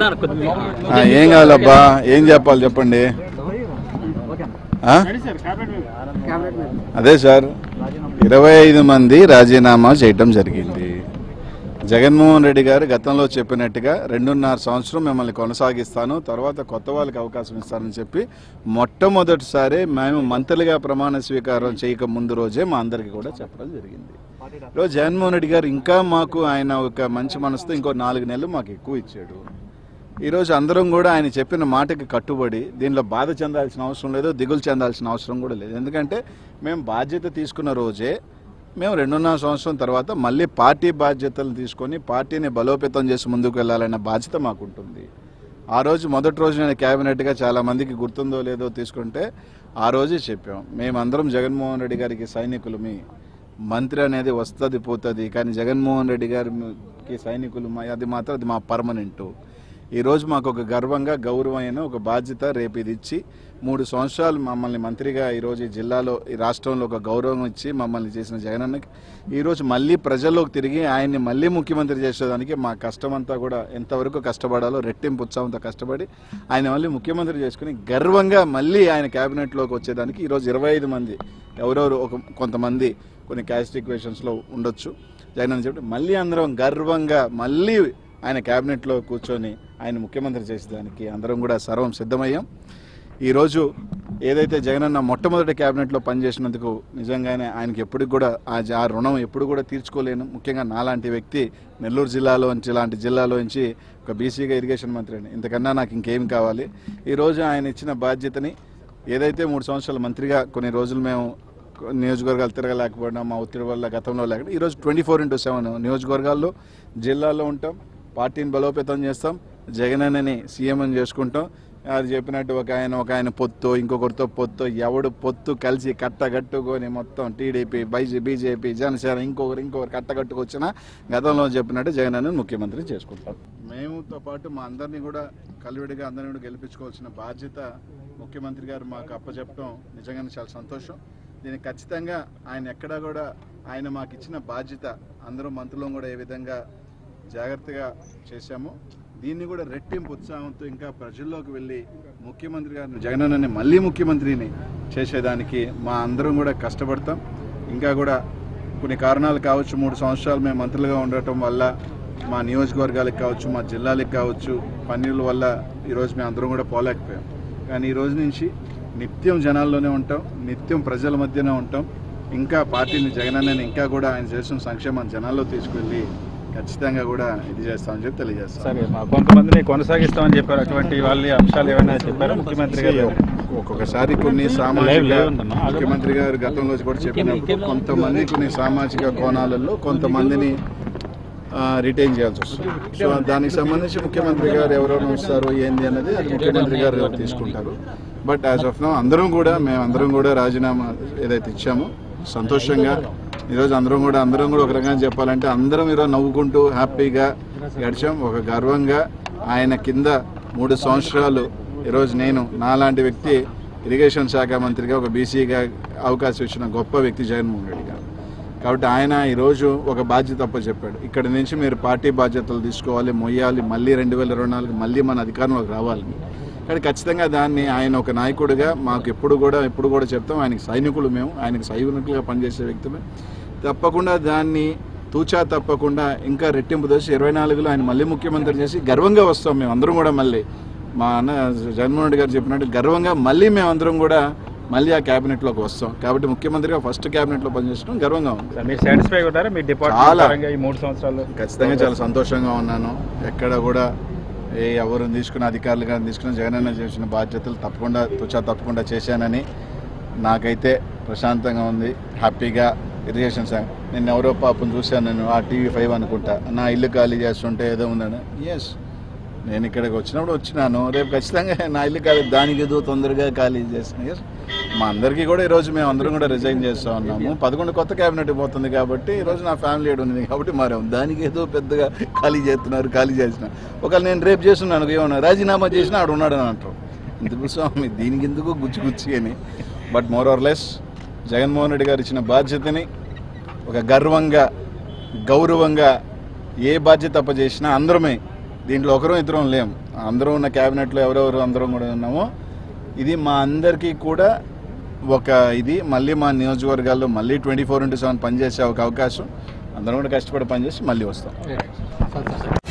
ఏం కావాలబ్బా, ఏం చెప్పాలి చెప్పండి. అదే సార్, 25 మంది రాజీనామా చేయటం జరిగింది. జగన్మోహన్ రెడ్డి గారు గతంలో చెప్పినట్టుగా 2.5 సంవత్సరం మిమ్మల్ని కొనసాగిస్తాను, తర్వాత కొత్త వాళ్ళకి అవకాశం ఇస్తానని చెప్పి మొట్టమొదటిసారి మేము మంత్రులుగా ప్రమాణ స్వీకారం చేయక ముందు రోజే మా అందరికీ కూడా చెప్పడం జరిగింది. ఈరోజు జగన్మోహన్ రెడ్డి గారు ఇంకా మాకు ఆయన ఒక మంచి మనసుతో ఇంకో 4 నెలలు మాకు ఎక్కువ ఇచ్చాడు. ఈరోజు అందరం కూడా ఆయన చెప్పిన మాటకి కట్టుబడి దీనిలో బాధ చెందాల్సిన అవసరం లేదు, దిగులు చెందాల్సిన అవసరం కూడా లేదు. ఎందుకంటే మేము బాధ్యత తీసుకున్న రోజే మేము 2.5 సంవత్సరం తర్వాత మళ్ళీ పార్టీ బాధ్యతలు తీసుకొని పార్టీని బలోపేతం చేసి ముందుకు వెళ్ళాలన్న బాధ్యత మాకుంటుంది. ఆ రోజు మొదటి రోజు నేను క్యాబినెట్గా చాలామందికి గుర్తుందో లేదో తీసుకుంటే ఆ రోజే చెప్పాం, మేమందరం జగన్మోహన్ రెడ్డి గారికి సైనికులమి, మంత్రి అనేది వస్తుంది పోతుంది, కానీ జగన్మోహన్ రెడ్డి గారికి సైనికులు అది మాత్రం అది మా పర్మనెంటు. ఈరోజు మాకు ఒక గర్వంగా గౌరవమైన ఒక బాధ్యత రేపు ఇది ఇచ్చి 3 సంవత్సరాలు మమ్మల్ని మంత్రిగా ఈరోజు ఈ జిల్లాలో ఈ రాష్ట్రంలో ఒక గౌరవం ఇచ్చి మమ్మల్ని చేసిన జగనన్నకి ఈరోజు మళ్ళీ ప్రజల్లోకి తిరిగి ఆయన్ని మళ్ళీ ముఖ్యమంత్రి చేసేదానికి మా కష్టమంతా కూడా ఎంతవరకు కష్టపడాలో రెట్టింపు ఉత్సాహంతో కష్టపడి ఆయన మళ్ళీ ముఖ్యమంత్రి చేసుకుని గర్వంగా మళ్ళీ ఆయన క్యాబినెట్లోకి వచ్చేదానికి ఈరోజు 25 మంది ఎవరెవరు కొంతమంది కొన్ని క్యాస్ట్ ఈక్వేషన్స్లో ఉండొచ్చు జగన్ చెప్పి మళ్ళీ అందరం గర్వంగా మళ్ళీ ఆయన క్యాబినెట్లో కూర్చొని ఆయన ముఖ్యమంత్రి చేసేదానికి అందరం కూడా సర్వం సిద్ధమయ్యాం. ఈరోజు ఏదైతే జగనన్న మొట్టమొదటి క్యాబినెట్లో పనిచేసినందుకు నిజంగానే ఆయనకి ఎప్పటికి కూడా ఆ రుణం ఎప్పుడు కూడా తీర్చుకోలేను. ముఖ్యంగా నాలాంటి వ్యక్తి నెల్లూరు జిల్లాలోంచి ఇలాంటి జిల్లాలోంచి ఒక బీసీగా ఇరిగేషన్ మంత్రిని, ఇంతకన్నా నాకు ఇంకేం కావాలి. ఈరోజు ఆయన ఇచ్చిన బాధ్యతని ఏదైతే 3 సంవత్సరాల మంత్రిగా కొన్ని రోజులు మేము నియోజకవర్గాలు తిరగలేకపోయినా మా ఒత్తిడి వల్ల గతంలో లేకుండా ఈరోజు 24/7 నియోజకవర్గాల్లో జిల్లాలో ఉంటాం, పార్టీని బలోపేతం చేస్తాం, జగనన్నని సీఎం అని చేసుకుంటాం. అది చెప్పినట్టు ఒక ఆయన పొత్తు ఇంకొకరితో పొత్తు ఎవడు పొత్తు కలిసి కట్టగట్టుకొని మొత్తం టీడీపీ బీజేపీ జనసేన ఇంకొకరు కట్టగట్టుకొచ్చినా గతంలో చెప్పినట్టు జగనన్నని ముఖ్యమంత్రి చేసుకుంటాం. మేముతో పాటు మా అందరినీ కూడా కలివిడిగా అందరినీ కూడా గెలిపించుకోవాల్సిన బాధ్యత ముఖ్యమంత్రి గారు మాకు అప్పచెప్పడం నిజంగానే చాలా సంతోషం. దీనికి ఖచ్చితంగా ఆయన ఎక్కడా కూడా ఆయన మాకు ఇచ్చిన బాధ్యత అందరూ మంత్రులను కూడా ఏ విధంగా జాగ్రత్తగా చేశాము, దీన్ని కూడా రెట్టింపు ఉత్సాహంతో ఇంకా ప్రజల్లోకి వెళ్ళి ముఖ్యమంత్రి గారిని జగనన్నని మళ్ళీ ముఖ్యమంత్రిని చేసేదానికి మా అందరం కూడా కష్టపడతాం. ఇంకా కూడా కొన్ని కారణాలు కావచ్చు, 3 సంవత్సరాలు మేము మంత్రులుగా ఉండటం వల్ల మా నియోజకవర్గాలకు కావచ్చు, మా జిల్లాలకు కావచ్చు, పనుల వల్ల ఈరోజు మేము అందరం కూడా పోలేకపోయాం. కానీ ఈ రోజు నుంచి నిత్యం జనాల్లోనే ఉంటాం, నిత్యం ప్రజల మధ్యనే ఉంటాం. ఇంకా పార్టీని జగనన్నని ఇంకా కూడా ఆయన చేసిన సంక్షేమాన్ని జనాల్లో తీసుకెళ్ళి ఖచ్చితంగా కూడా ఇది చేస్తామని చెప్పి తెలియజేస్తాం. సరే, కొంతమందిని కొనసాగిస్తామని చెప్పారు, అటువంటి వాళ్ళ అంశాలు ఏమైనా చెప్పారు ముఖ్యమంత్రి గారు? ఒక్కొక్కసారి కొన్ని సామాజిక ముఖ్యమంత్రి గారు గతంలో కూడా చెప్పినప్పుడు కొంతమంది కొన్ని సామాజిక కోణాలలో కొంతమందిని రిటైన్ చేయాల్సి వస్తుంది. సో దానికి సంబంధించి ముఖ్యమంత్రి గారు ఎవరెవరు వస్తారు ఏంది అన్నది అది ముఖ్యమంత్రి గారు తీసుకుంటారు. బట్ యాజ్ ఆఫ్ నౌ మేమందరం కూడా రాజీనామా ఏదైతే ఇచ్చామో సంతోషంగా ఈరోజు అందరం కూడా ఒక రకంగా చెప్పాలంటే అందరం ఈరోజు నవ్వుకుంటూ హ్యాపీగా గడిచాం. ఒక గర్వంగా ఆయన కింద 3 సంవత్సరాలు ఈరోజు నేను నాలాంటి వ్యక్తి ఇరిగేషన్ శాఖ మంత్రిగా ఒక బీసీగా అవకాశం ఇచ్చిన గొప్ప వ్యక్తి జగన్మోహన్ రెడ్డి గారు. కాబట్టి ఆయన ఈరోజు ఒక బాధ్యత చెప్పాడు, ఇక్కడి నుంచి మీరు పార్టీ బాధ్యతలు తీసుకోవాలి, మొయ్యాలి, మళ్ళీ 2024 మళ్ళీ మన అధికారంలోకి రావాలి. కానీ ఖచ్చితంగా దాన్ని ఆయన ఒక నాయకుడిగా మాకు ఎప్పుడు కూడా చెప్తాం, ఆయనకి సైనికులు మేము, ఆయనకి సైనికులుగా పనిచేసే వ్యక్తిమే. తప్పకుండా దాన్ని తూచా తప్పకుండా ఇంకా రెట్టింపు దోసి 24లో ఆయన మళ్ళీ ముఖ్యమంత్రి చేసి గర్వంగా వస్తాం. మేము అందరం కూడా మళ్ళీ మా అన్న జగన్మోహన్ రెడ్డి గారు చెప్పినట్టు గర్వంగా మళ్ళీ మేము అందరం కూడా మళ్ళీ ఆ క్యాబినెట్లోకి వస్తాం. కాబట్టి ముఖ్యమంత్రిగా ఫస్ట్ క్యాబినెట్లో పనిచేయడం గర్వంగా ఉంది. చాలా ఖచ్చితంగా చాలా సంతోషంగా ఉన్నాను. ఎక్కడ కూడా ఎవరు తీసుకున్న అధికారులు కానీ తీసుకున్న జగనన్న చేసిన బాధ్యతలు తప్పకుండా చేశానని నాకైతే ప్రశాంతంగా ఉంది, హ్యాపీగా. ఇరిగేషన్ సార్ నేను ఎవరో పాపం చూశాను, నేను ఆ TV5 అనుకుంటా, నా ఇల్లు ఖాళీ చేస్తుంటే ఏదో ఉందని. ఎస్, నేను ఇక్కడికి వచ్చినాను, రేపు ఖచ్చితంగా నా ఇల్లు ఖాళీ దానికి ఏదో తొందరగా ఖాళీ చేసిన. ఎస్, మా అందరికీ కూడా ఈరోజు మేము అందరం కూడా రిజైన్ చేస్తూ ఉన్నాము. 11 కొత్త క్యాబినెట్ పోతుంది కాబట్టి ఈరోజు నా ఫ్యామిలీ ఏడు ఉంది కాబట్టి మారేము, దానికి ఏదో పెద్దగా ఖాళీ చేసిన ఒకవేళ నేను రేపు చేస్తున్నాను ఏమన్నా రాజీనామా చేసినా ఆడు ఉన్నాడు అని అంటారు. ఎందుకు స్వామి దీనికి ఎందుకు గుచ్చి అని. But more or less Jaganmohan Reddy గారు ఇచ్చిన బాధ్యతని ఒక గర్వంగా గౌరవంగా ఏ బాధ్యత అప్పచేసినా అందరమే, దీంట్లో ఒకరం ఇద్దరం లేము, అందరూ ఉన్న క్యాబినెట్లో ఎవరెవరు అందరం కూడా ఉన్నామో ఇది మా అందరికీ కూడా ఒక ఇది మళ్ళీ మా నియోజకవర్గాల్లో మళ్ళీ 24/7 పనిచేసే ఒక అవకాశం. అందరం కూడా కష్టపడి పనిచేసి మళ్ళీ వస్తాం.